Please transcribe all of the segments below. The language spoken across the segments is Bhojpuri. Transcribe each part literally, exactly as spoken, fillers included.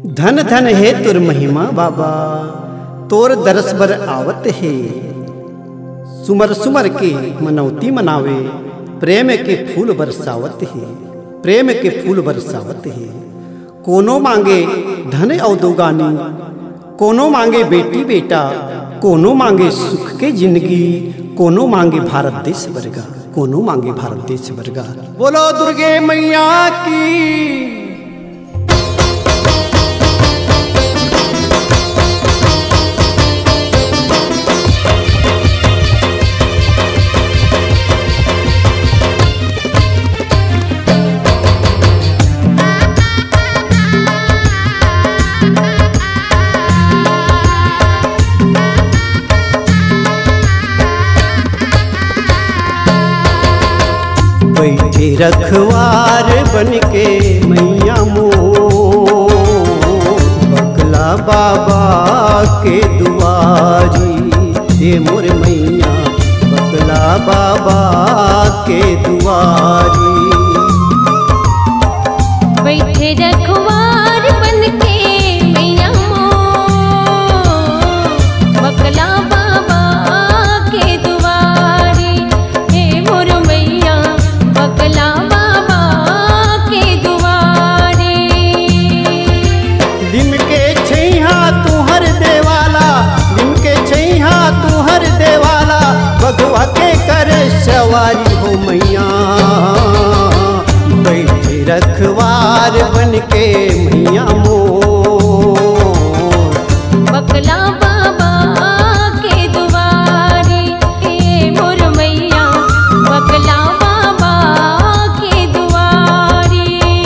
धन धन है तुर महिमा बाबा, तोर दरस बर आवत है। सुमर सुमर के मनौती मनावे, प्रेम के फूल बरसावत है, प्रेम के फूल बरसावत है। कोनो मांगे धन औदोगानी, कोनो मांगे बेटी बेटा, कोनो मांगे सुख के जिंदगी, कोनो मांगे भारत देश वर्गा, कोनो मांगे भारत देश वर्गा। बोलो दुर्गे मैया की। बैठे रखवार बनके मैया मोर, बकला बाबा के दुआरी हे मोर मैया, बकला बाबा के दुआरी। बैठे रखवार बनके मैया मोर, बकला बाबा के दुआरी हे मोर मैया, बकला बाबा के दुआरे। दिन के छैहा तुहर देवाला, दिन के छैहा तुहर देवाला, भगवा के कर सवारी हो मैया। बैठे रखवार बनके मैया मोर, बकला बाबा के दुआरे हे मोर मैया, बकला बाबा के दुआरे।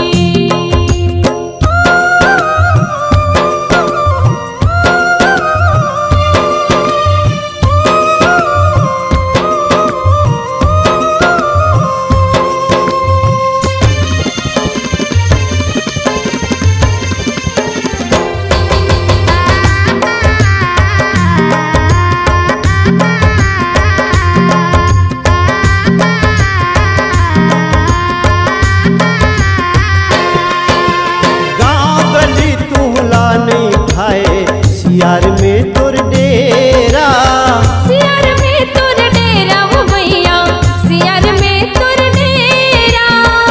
सियार में तोर डेरा, सियार में तोर डेरा वो मैया, सियार में तोर डेरा।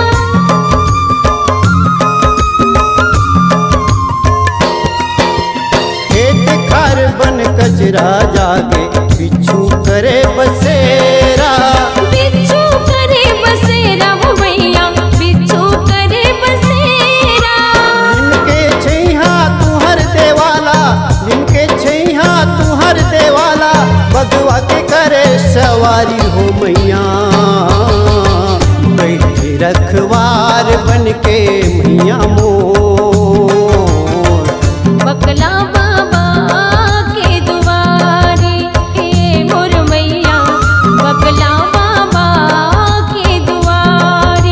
खेत खार बन कचरा जागे, बिच्छू करे बसेरा, बिच्छू करे बसेरा वो मैया, बिच्छू करे बसेरा। इनके छैहा तुहर देवाला, इनके छैहा तुहर देवाला, बगवा के करे सवारी हो मैया। बैठे रखवार बनके मैया मोर, बकला बाबा के दुआरे हे मोर मैया, बकला बाबा के दुआरे।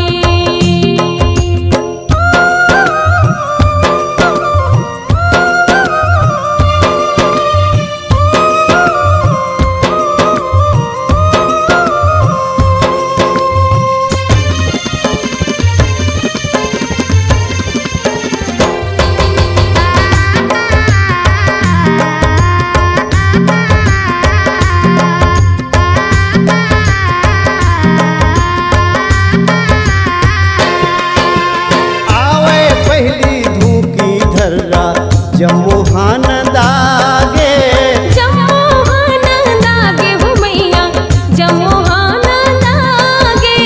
जमोहान दागे, जमोहान दागे हो मैया, जमोहान दागे।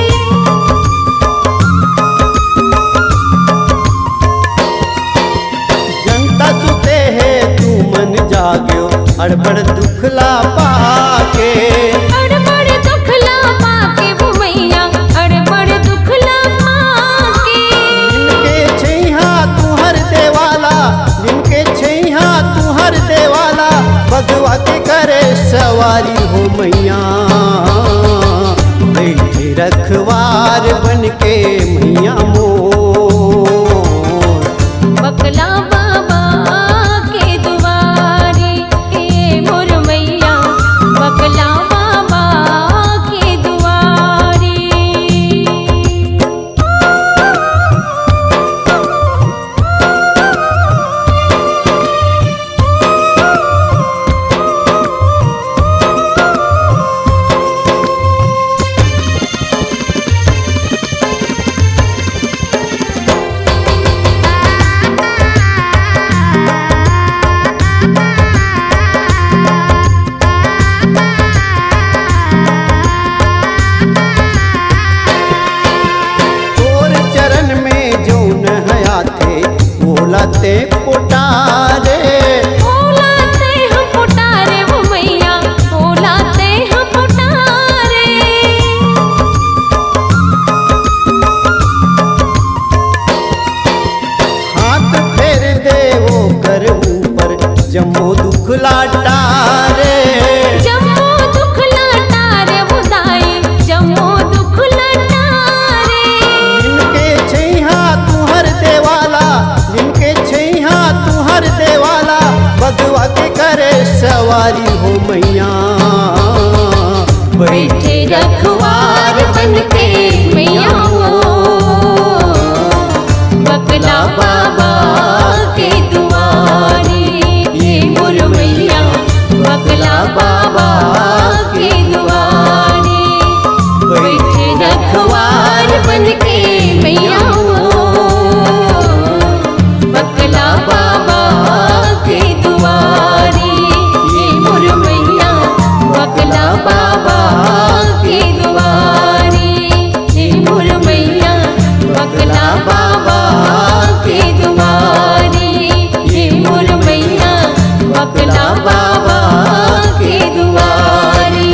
जनता सुते है तू मन जाग्यो, अड़बड़ दुखला पाके, अड़बड़ दुखला पाके वो मैया, अड़बड़ दुखला पाके। इनके छैहा तुहर देवाला, इनके छैहा तुहर देवाला, भगवा के करे सवारी हो मैया। बैठे रखवार बनके मैया मोर, बकला बाबा के दुआरे हे मोर मैया, बकला बाबा के दुआरे। हाथे बोलाते पोटारे। बोलाते हम पोटारे वो मैया, बोलाते हम पोटारे। हाथ फेर दे वो कर ऊपर जम्मो दुख लाटारे। जम्मो दुख लाटारे बुदाई, जम्मो दुख लाटारे। जिनके छैहा तुहर देवाला, जिनके छैहा तुहर देवाला, बगवा के करे सवारी हो मैया। बैठे रखवार बनके मैया वो, बकला बाबा के दुआरे। ये मोर मैया बकला बाबा के दुआरे। बैठे रखवार बनके मैया वो, बकला बाबा के दुआरे। ये मोर मैया बकला बाबा के दुआरे। ये मोर मैया बकला बाबा के दुआरे। ये मोर मैया बकला बाबा के दुआरे।